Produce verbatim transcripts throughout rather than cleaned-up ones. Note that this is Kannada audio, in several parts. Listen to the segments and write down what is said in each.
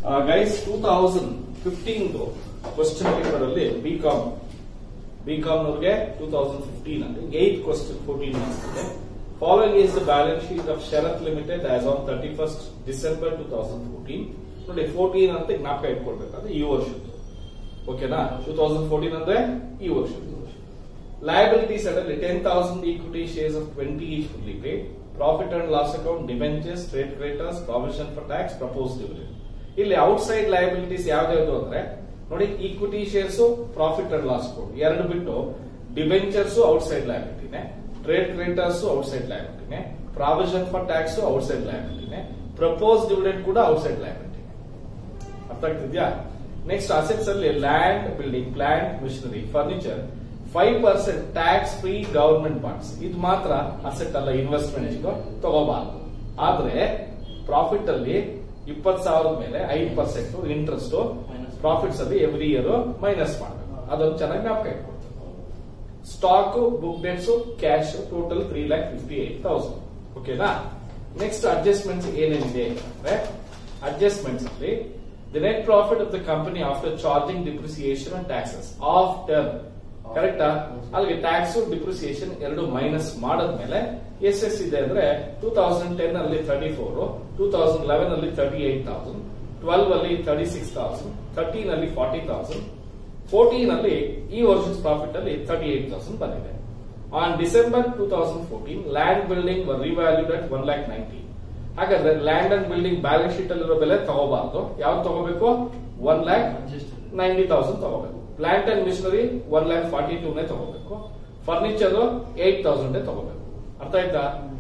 Guys two thousand fifteen question paper ಅಲ್ಲಿ ಬಿಕಾಮ್ ಬಿಕಾಮ್ ನವರಿಗೆ ಟೂ ತೌಸಂಡ್ ಫಿಫ್ಟೀನ್ ಅಲ್ಲಿ ಏಟ್ ಕ್ವಶನ್ ಫೋರ್ಟೀನ್ ಮಾರ್ಕ್ಸ್ ಇದೆ. Following is the balance sheet of Sharat limited as on thirty first December two thousand fourteen. ನೋಡಿ ಫೋರ್ಟೀನ್ ಅಂತ ಜ್ಞಾಪಕ ಇಟ್ಕೊಳ್ಬೇಕಾದ್ರೆ ಈ ವರ್ಷದ್ದು, ಓಕೆನಾ? ಟೂ ತೌಸಂಡ್ ಫೋರ್ಟೀನ್ ಅಂದ್ರೆ ಈ ವರ್ಷದ್ದು. ಲಯಬಿಲಿಟೀಸ್ ಅದರಲ್ಲಿ ten thousand equity shares of twenty each fully paid. Profit and loss account, debentures, trade creditors, provision for tax, propose dividend. ಇಲ್ಲಿ ಔಟ್ಸೈಡ್ ಲಯಬಿಲಿಟೀಸ್ ಯಾವ್ದು ಅಂದ್ರೆ ನೋಡಿ, equity shares, profit and loss account ಎರಡು ಬಿಟ್ಟು ಡಿಬೆಂಚರ್ಸ್ ಔಟ್ಸೈಡ್ ಲಯಬಿಲಿಟಿನೇ, ಟ್ರೇಡ್ ಕ್ರೆಡಿಟರ್ಸ್ ಔಟ್ಸೈಡ್ ಲಯಬಿಲಿಟಿನೇ, ಪ್ರಾವಿಷನ್ ಫಾರ್ ಟ್ಯಾಕ್ಸ್ ಔಟ್ಸೈಡ್ ಲಯಬಿಲಿಟಿನೇ, ಪ್ರಪೋಸ್ ಡಿವಿಡೆಂಡ್ ಕೂಡ ಔಟ್ಸೈಡ್ ಲಯಬಿಲಿಟಿನೇ. ಅರ್ಥ ಆಗ್ತಿದ್ಯಾ? ನೆಕ್ಸ್ಟ್ ಅಸೆಟ್ಸ್ ಅಲ್ಲಿ land, building, plant, machinery, furniture, five percent tax free government bonds. ಇದು ಮಾತ್ರ ಅಸೆಟ್ ಅಲ್ಲ, ಇನ್ವೆಸ್ಟ್ಮೆಂಟ್ ತಗೋಬಾರದು. ಆದ್ರೆ ಪ್ರಾಫಿಟ್ ಅಲ್ಲಿ ಇಪ್ಪತ್ತು ಸಾವಿರದ ಮೇಲೆ ಐದು ಪರ್ಸೆಂಟ್ ಇಂಟ್ರೆಸ್ಟ್ ಪ್ರಾಫಿಟ್ಸ್ ಅಲ್ಲಿ ಎವ್ರಿ ಇಯರ್ ಮೈನಸ್ ಮಾಡಬೇಕು. ಅದೊಂದು ಚೆನ್ನಾಗಿ ಜ್ಞಾಪಕ ಇಟ್ಕೊಳ್ತೀವಿ. Stock, book debts, cash total three lakh fifty eight thousand. ಓಕೆನಾ? ನೆಕ್ಸ್ಟ್ ಅಡ್ಜಸ್ಟ್ಮೆಂಟ್ಸ್ ಏನೇನಿದೆ ಅಂದ್ರೆ, ಅಡ್ಜಸ್ಟ್ಮೆಂಟ್ಸ್ ಅಲ್ಲಿ the net profit of the company after charging depreciation and taxes after, ಕರೆಕ್ಟಾ? ಅಲ್ಲಿಗೆ ಟ್ಯಾಕ್ಸ್ ಡಿಪ್ರಿಸಿಯೇಷನ್ ಎರಡು ಮೈನಸ್ ಮಾಡದ್ಮೇಲೆ ಎಸ್ ಎಸ್ ಇದೆ ಅಂದ್ರೆ ಟೂ ತೌಸಂಡ್ ಟೆನ್ ಅಲ್ಲಿ thirty four, two thousand eleven ಅಲ್ಲಿ ತರ್ಟಿ ಏಟ್ ತೌಸಂಡ್, ಟ್ವೆಲ್ವ್ ಅಲ್ಲಿ ತರ್ಟಿ ಸಿಕ್ಸ್ ತೌಸಂಡ್, ಥರ್ಟೀನ್ ಅಲ್ಲಿ ಫಾರ್ಟಿ ತೌಸಂಡ್, ಫೋರ್ಟೀನ್ ಅಲ್ಲಿ ಈ ವರ್ಷದ ಪ್ರಾಫಿಟ್ ಅಲ್ಲಿ ತರ್ಟಿ ಏಟ್ ತೌಸಂಡ್ ಬಂದಿದೆ. On December two thousand fourteen land building revalued at one lakh ninety. ಹಾಗಾದ್ರೆ land and building balance sheet ಅಲ್ಲಿರೋ ಬೆಲೆ ತಗೋಬಾರ್ದು. ಯಾವ್ದು ತಗೋಬೇಕು? ಒನ್ ಲ್ಯಾಕ್ ನೈಂಟಿ ತೌಸಂಡ್ ತಗೋಬೇಕು. Plant and machinery one lakh forty two ನೇ ತಗೋಬೇಕು. ಫರ್ನಿಚರ್ ಏಟ್ ತೌಸಂಡ್ ತಗೋಬೇಕು. ಅರ್ಥ ಆಯ್ತಾ?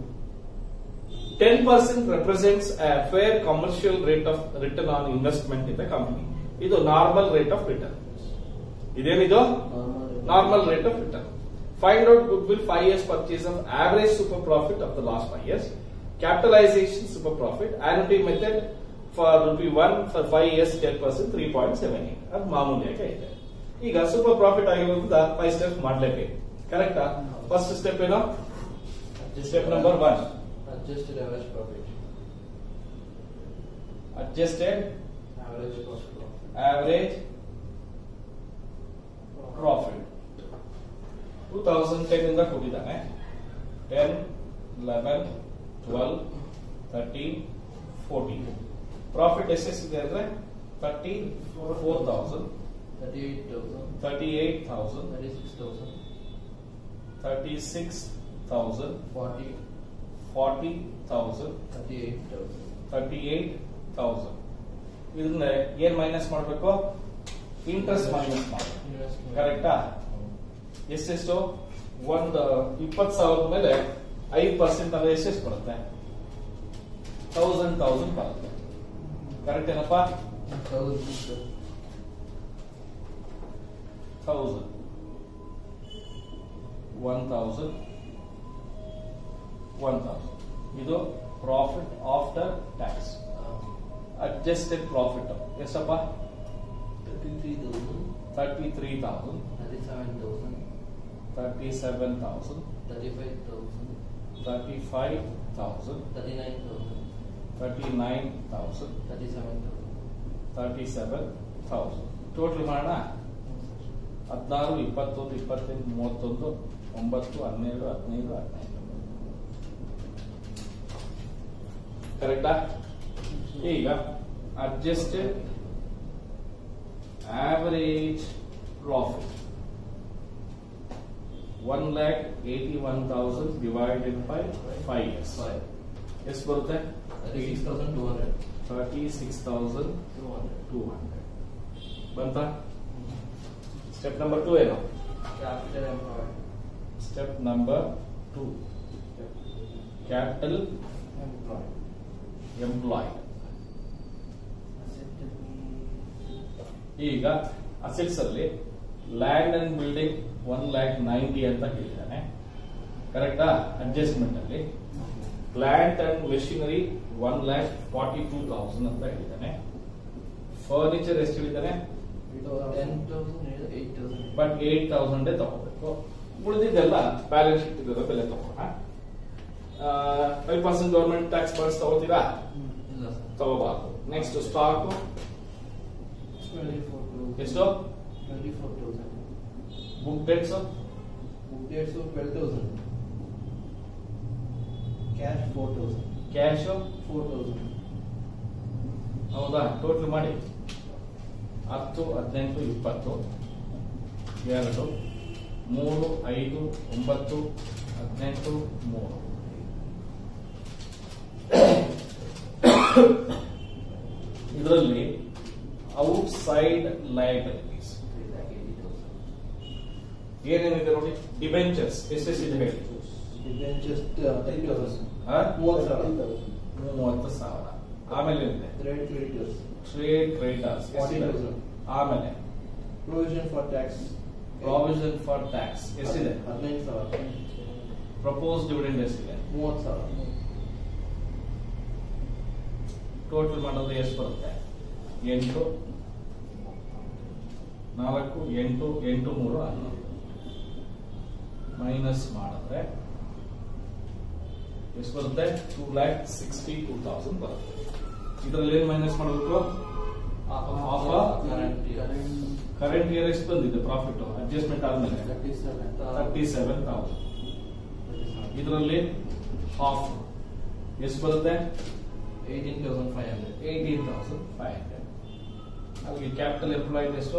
Ten percent represents fair commercial rate of return on investment in the company. ಇದು ನಾರ್ಮಲ್ ರೇಟ್ ಆಫ್ ರಿಟರ್ನ್. ಇದೇನಿದು? Normal rate of return. Find out goodwill five years purchase of average super profit of the last five years. Capitalisation super profit annuity method for rupee one for five years ten percent three point seven eight. ಅದು ಮಾಮೂಲಿಯಾಗಿ ಇದೆ. ಈಗ ಸೂಪರ್ ಪ್ರಾಫಿಟ್ ಆಗಿರೋದ್ರಿಂದ ಫೈವ್ ಸ್ಟೆಪ್ ಮಾಡಲೇಬೇಕು. ಕರೆಕ್ಟಾ? ಫಸ್ಟ್ ಸ್ಟೆಪ್ ಏನೋ? Step number one, adjusted average profit. Adjusted Average cost profit. average profit. Two thousand ten ಇಂದ ಕೊಟ್ಟಿದ್ದಾನೆ. Ten, eleven, twelve, thirteen, fourteen. Profit ಎಷ್ಟೆಷ್ಟಿದೆ ಅಂದ್ರೆ thirty four thousand, thirty eight thousand, thirty eight thousand, thirty six thousand, thirty six thousand, forty, forty thousand, thirty eight thousand. Thirty eight thousand. ಇದನ್ನ ಏನ್ ಮೈನಸ್ ಮಾಡಬೇಕು? ಇಂಟ್ರೆಸ್ಟ್ ಮೈನಸ್ ಮಾಡಬೇಕು. Investment. ಕರೆಕ್ಟಾ? ಎಷ್ಟೆಷ್ಟು? ಒಂದು ಇಪ್ಪತ್ತು ಸಾವಿರದ ಮೇಲೆ ಐದು ಪರ್ಸೆಂಟ್ ಅಂದ್ರೆ ಎಷ್ಟೆಷ್ಟು ಬರುತ್ತೆ? ತೌಸಂಡ್ ತೌಸಂಡ್ ಬರುತ್ತೆ. ಕರೆಕ್ಟ್ ಏನಪ್ಪಾ? Thousand. Thousand, one thousand, one thousand. ಇದು profit after tax. Adjusted profit ಎಷ್ಟಪ್ಪ? Thirty three thousand, thirty three thousand, thirty seven thousand, thirty seven thousand, thirty five thousand, thirty five thousand, thirty nine thousand, thirty nine thousand, thirty seven thousand. Thirty seven thousand. Total ಮಾಡೋಣ. ಹದಿನಾರು, ಇಪ್ಪತ್ತೊಂದು, ಇಪ್ಪತ್ತೆಂಟು, ಮೂವತ್ತೊಂದು, ಒಂಬತ್ತು, ಹನ್ನೆರಡು, ಹದಿನೈದು, ಹದಿನೈದು. ಕರೆಕ್ಟಾ? ಈಗ adjusted average profit one lakh eighty one thousand divided by five years Five. ಎಷ್ಟು ಬರುತ್ತೆ? Thirty six thousand two hundred. Thirty six thousand Two hundred. Two hundred ಬಂತ? ಸ್ಟೆಪ್ ನಂಬರ್ ಟೂ ಏನು? Capital employed. Step number two, capital Employed. Employ. Asset. ಈಗ ಅಸೆಟ್ಸ್ ಅಲ್ಲಿ land and building one lakh ninety ಅಂತ ಹೇಳಿದ್ದಾನೆ. ಕರೆಕ್ಟಾ? ಅಡ್ಜಸ್ಟ್ಮೆಂಟ್ ಅಲ್ಲಿ plant and machinery one lakh forty two thousand ಅಂತ ಹೇಳಿದ್ದಾನೆ. ಫರ್ನಿಚರ್ ಎಷ್ಟು ಹೇಳಿದ್ದಾನೆ? Ten thousand, eight thousand. But eight thousand ತಗೋಬೇಕು. ಉಳಿದಿದ್ದೆಲ್ಲ ಬ್ಯಾಲೆನ್ಸ್ ಶೀಟ್ ಇರೋ ಬೆಲೆ ತಗೋಣ. ಫೈವ್ ಪರ್ಸೆಂಟ್ ಗವರ್ಮೆಂಟ್ ಟ್ಯಾಕ್ಸ್ ಬರ್ಸ್ ತಗೋತೀರಾ? ಇಲ್ಲ ಸರ್. ತಗೋಬಾರ್ದು. Next stock twenty-four thousand. ಎಷ್ಟು? twenty-four thousand. Book dates Book dates of twelve thousand. Cash four thousand. Cash four thousand. ಹೌದಾ? ಟೋಟಲ್ ಮಾಡಿ ಹತ್ತು ಹದಿನೆಂಟು ಇಪ್ಪತ್ತು ಎರಡು ಮೂರು ಐದು ಒಂಬತ್ತು ಹದಿನೆಂಟು ಮೂರು ಇದರಲ್ಲಿ ಔಟ್ ಸೈಡ್ ಲಯಬಿಲಿಟೀಸ್ ಏನೇನಿದೆ ನೋಡಿ. ಡಿಬೆಂಚರ್ಸ್ ಎಷ್ಟೆಷ್ಟಿದೆ ಹೇಳಿ. Debentures ten thousand. ಹಾ? ಮೂವತ್ತು ಸಾವಿರ. ಮೂವತ್ತು ಸಾವಿರ. ಆಮೇಲೆ ಏನಿದೆ? Trade creditors. Trade creditors forty thousand. ಆಮೇಲೆ Provision for tax. Provision for tax ಎಷ್ಟಿದೆ? ಹದಿನೈದು ಸಾವಿರ. ಪ್ರಪೋಸ್ ಡಿವಿಡೆಂಡ್ ಎಷ್ಟಿದೆ? ಮೂವತ್ತು ಸಾವಿರ. ಟೋಟಲ್ ಮಾಡಿದ್ರೆ ಎಷ್ಟು ಬರುತ್ತೆ? ಎಂಟು ನಾಲ್ಕು ಎಂಟು ಎಂಟು ಮೂರು ಹನ್ನೊಂದು ಮೈನಸ್ ಮಾಡಿದ್ರೆ ಎಷ್ಟು ಬರುತ್ತೆ? Two lakh sixty two thousand ಬರುತ್ತೆ. ಇದರಲ್ಲಿ ಏನ್ ಮೈನಸ್ ಮಾಡಬೇಕು? ಕರೆಂಟ್ ಇಯರ್ ಎಷ್ಟು ಬಂದಿದೆ ಪ್ರಾಫಿಟ್ ಅಡ್ಜಸ್ಟ್ಮೆಂಟ್ ಆದ್ಮೇಲೆ? Thirty seven thousand. ಇದರಲ್ಲಿ ಹಾಫ್ ಎಷ್ಟು ಬರುತ್ತೆ? eighteen thousand five hundred. Eighteen thousand five hundred. ಅಲ್ಲಿಗೆ ಕ್ಯಾಪಿಟಲ್ ಎಂಪ್ಲಾಯ್ಡ್ ಎಷ್ಟು?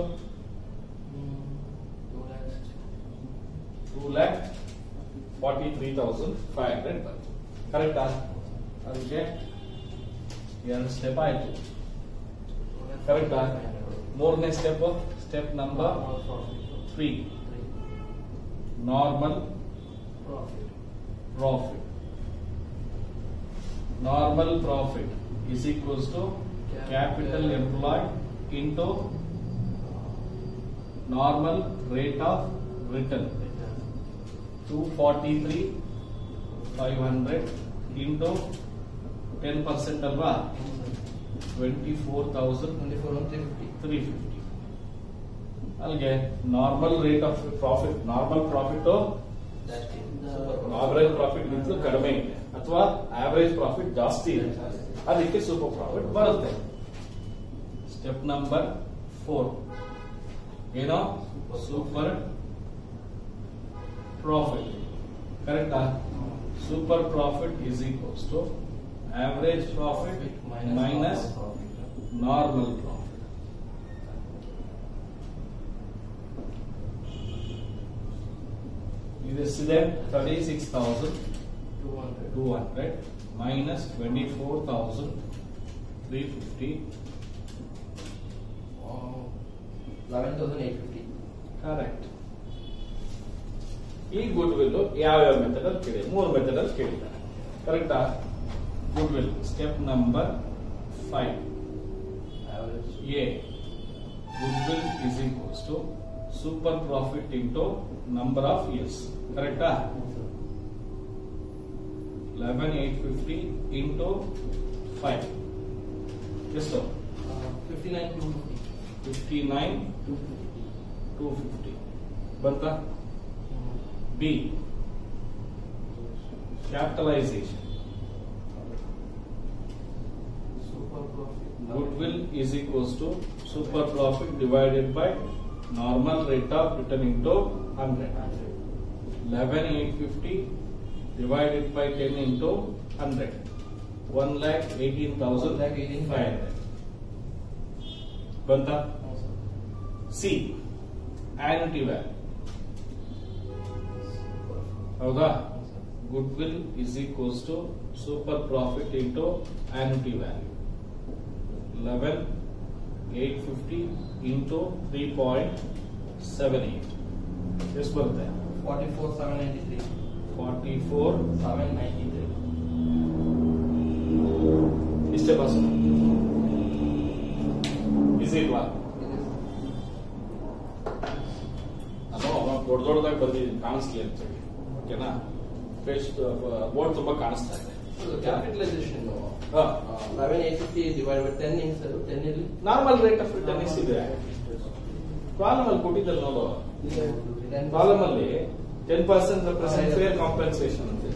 Two lakh forty three thousand five hundred ಬರುತ್ತೆ. ಕರೆಕ್ಟಾ? ಅದಕ್ಕೆ ಎರಡು ಸ್ಟೆಪ್ ಆಯ್ತು. ಕರೆಕ್ಟಾ? ಮೂರನೇ step step number three normal profit. Normal profit is equals to capital employed into normal rate of return. two forty-three five hundred into ten percent alva twenty-four thousand twenty-four three fifty. three fifty. ಅಲ್ಲಿಗೆ normal rate of profit normal profit average profit ಗಿಂತಲೂ ಕಡಿಮೆ ಇದೆ ಅಥವಾ ಆವರೇಜ್ ಪ್ರಾಫಿಟ್ ಜಾಸ್ತಿ ಇದೆ, ಅದಕ್ಕೆ ಸೂಪರ್ ಪ್ರಾಫಿಟ್ ಬರುತ್ತೆ. ಸ್ಟೆಪ್ ನಂಬರ್ ಫೋರ್ ಏನೋ ಸೂಪರ್ ಪ್ರಾಫಿಟ್. ಕರೆಕ್ಟಾ? Super profit is equals to average profit minus normal profit. ಇದೆಷ್ಟಿದೆ? Thirty six thousand two hundred minus twenty four thousand three fifty eleven thousand eight hundred fifty. Correct. ಈ ಗುಡ್ ವಿಲ್ ಯಾವ್ಯಾವ ಮೆಥಡ್ ಅಲ್ಲಿ ಕೇಳಿ? ಮೂರು ಮೆಥಡ್ ಅಲ್ಲಿ ಕೇಳಿದ್ದಾರೆ. ಕರೆಕ್ಟಾ? Goodwill step number five A goodwill is equals to super profit into number of years. ಕರೆಕ್ಟಾ? eleven thousand eight hundred fifty into five ಎಷ್ಟು? fifty-nine thousand two hundred fifty. Fifty nine two fifty ಬಂತಾ? B capitalisation. Super profit. Goodwill is equals to super profit divided by normal rate of return into one hundred. eleven thousand eight hundred fifty divided by ten into one hundred. one lakh eighteen thousand five hundred. Banta? C. Annuity value. ಹೌದಾ? Goodwill is equals to super profit into annuity value. eleven thousand eight hundred fifty into three point seven eight. ಎಷ್ಟು ಬರುತ್ತೆ? forty-four thousand seven hundred ninety-three. forty-four seven hundred ninety-three. ಇಷ್ಟೇ ಬಸ್. ಈಸಿ ಇಲ್ವಾ? ನಾನು ದೊಡ್ಡ ದೊಡ್ಡದಾಗಿ ಬಂದಿದ್ದೀನಿ ಕಾಣಿಸ್ಲಿ ಅಂತ ಹೇಳಿ. ಓಕೆನಾ? ಫೇಸ್ ಬೋರ್ಡ್ ತುಂಬಾ ಕಾಣಿಸ್ತಾ ಇದೆ. Capitalization. ಹಾ. eleven thousand eight hundred fifty divided by ten in sir. ten ಇಲ್ಲಿ ನಾರ್ಮಲ್ ರೇಟ್ ಆಫ್ ರಿಟರ್ನ್ ಎಷ್ಟಿದೆ? ಕಾಲಮ್ ಅಲ್ಲಿ ಕೊಟ್ಟಿದ್ದಾರೆ ನೋಡು. ten ಕಾಲಮ್ ಅಲ್ಲಿ ten percent represent fair compensation ಅಂತ.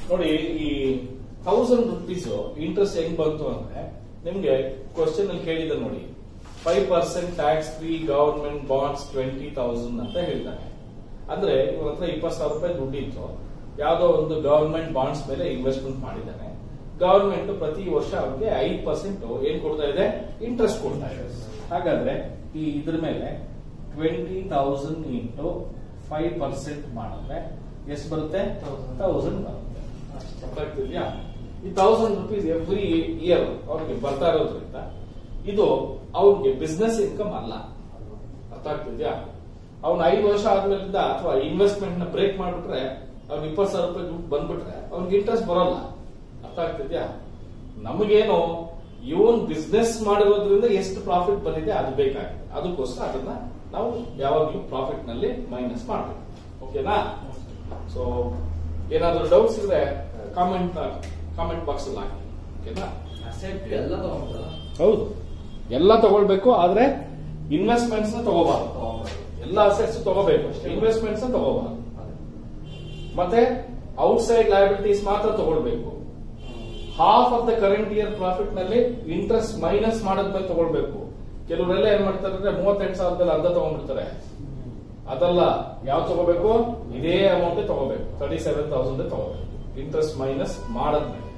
ನೋಡಿ ಈ ಥೌಸಂಡ್ ರುಪೀಸ್ ಇಂಟ್ರೆಸ್ಟ್ ಹೆಂಗ್ ಬಂತು ಅಂದ್ರೆ ನಿಮ್ಗೆ ಕ್ವಶನ್ ಅಲ್ಲಿ ಕೇಳಿದ ನೋಡಿ five percent tax free government bonds twenty thousand ಅಂತ ಹೇಳ್ತಾರೆ. ಅಂದ್ರೆ ಇವ್ರ ಹತ್ರ ಇಪ್ಪತ್ತು ಸಾವಿರ ರೂಪಾಯಿ ದುಡ್ಡಿತ್ತು, ಯಾವ್ದೋ ಒಂದು ಗವರ್ಮೆಂಟ್ ಬಾಂಡ್ಸ್ ಮೇಲೆ ಇನ್ವೆಸ್ಟ್ಮೆಂಟ್ ಮಾಡಿದ್ದಾನೆ. ಗವರ್ಮೆಂಟ್ ಪ್ರತಿ ವರ್ಷ ಅವ್ರಿಗೆ ಐದು ಪರ್ಸೆಂಟ್ ಏನ್ ಕೊಡ್ತಾ ಇದೆ, ಇಂಟ್ರೆಸ್ಟ್ ಕೊಡ್ತಾ ಇದೆ. ಹಾಗಾದ್ರೆ ಈ ಇದ್ರ ಮೇಲೆ twenty thousand into five percent ಮಾಡಿದ್ರೆ ಎಷ್ಟು ಬರುತ್ತೆ, ತೌಸಂಡ್ ಬರುತ್ತೆ. ಗೊತ್ತಾಗ್ತಿದ್ಯಾ? ಈ ತೌಸಂಡ್ ರುಪೀಸ್ ಎವ್ರಿ ಇಯರ್ ಅವ್ರಿಗೆ ಬರ್ತಾ ಇರೋದ್ರಿಂದ ಇದು ಅವ್ರಿಗೆ ಬಿಸ್ನೆಸ್ ಇನ್ಕಮ್ ಅಲ್ಲ. ಅರ್ಥ ಆಗ್ತಿದ್ಯಾ? ಅವ್ನ ಐದು ವರ್ಷ ಆದ್ಮೇಲಿಂದ ಅಥವಾ ಇನ್ವೆಸ್ಟ್ಮೆಂಟ್ ನ ಬ್ರೇಕ್ ಮಾಡ್ಬಿಟ್ರೆ ಅವ್ನ ಇಪ್ಪತ್ತು ಸಾವಿರ ರೂಪಾಯಿ ದುಡ್ಡು ಬಂದ್ಬಿಟ್ರೆ ಅವ್ನಿಗೆ ಇಂಟ್ರೆಸ್ಟ್ ಬರೋಲ್ಲ. ಅರ್ಥ ಆಗ್ತಿದ್ಯಾ? ನಮಗೇನು ಇವನ್ ಬಿಸ್ನೆಸ್ ಮಾಡಿರೋದ್ರಿಂದ ಎಷ್ಟು ಪ್ರಾಫಿಟ್ ಬಂದಿದೆ ಅದು ಬೇಕಾಗಿದೆ. ಅದಕ್ಕೋಸ್ಕರ ಅದನ್ನ ನಾವು ಯಾವಾಗಲೂ ಪ್ರಾಫಿಟ್ ನಲ್ಲಿ ಮೈನಸ್ ಮಾಡಬೇಕು. ಓಕೆನಾ? ಸೊ ಏನಾದ್ರೂ ಡೌಟ್ಸ್ ಇದ್ರೆ ಕಾಮೆಂಟ್ ಕಾಮೆಂಟ್ ಬಾಕ್ಸ್ ಅಲ್ಲಿ ಹಾಕಿ. ಓಕೆನಾ? ಅಸೆಟ್ ಎಲ್ಲ ತಗೊಂಡ್ರ? ಹೌದು, ಎಲ್ಲ ತಗೊಳ್ಬೇಕು, ಆದ್ರೆ ಇನ್ವೆಸ್ಟ್ಮೆಂಟ್ಸ್ ನ ತಗೋಬಾರ್ದು. ಎಲ್ಲ ಅಸೆಟ್ಸ್ ತಗೋಬೇಕು, ಇನ್ವೆಸ್ಟ್ಮೆಂಟ್ಸ್ ನ ತಗೋಬಾರ್ದು. ಮತ್ತೆ ಔಟ್ಸೈಡ್ ಲಯಬಿಲಿಟೀಸ್ ಮಾತ್ರ ತಗೊಳ್ಬೇಕು. Half of the current year profit ನಲ್ಲಿ ಇಂಟ್ರೆಸ್ಟ್ ಮೈನಸ್ ಮಾಡಿದ್ಮೇಲೆ ತಗೊಳ್ಬೇಕು. ಕೆಲವರೆಲ್ಲ ಏನ್ ಮಾಡ್ತಾರೆ ಅಂದ್ರೆ ಮೂವತ್ತೆಂಟು ಸಾವಿರದಲ್ಲಿ ಅರ್ಧ ತಗೊಂಡ್ಬಿಡ್ತಾರೆ. ಅದಲ್ಲ, ಯಾವ ತಗೋಬೇಕು, ಇದೇ ಅಮೌಂಟ್ ತಗೋಬೇಕು, ತರ್ಟಿ ಸೆವೆನ್ ತೌಸಂಡ್ ತಗೋಬೇಕು ಇಂಟ್ರೆಸ್ಟ್ ಮೈನಸ್ ಮಾಡದ್ಮೇಲೆ.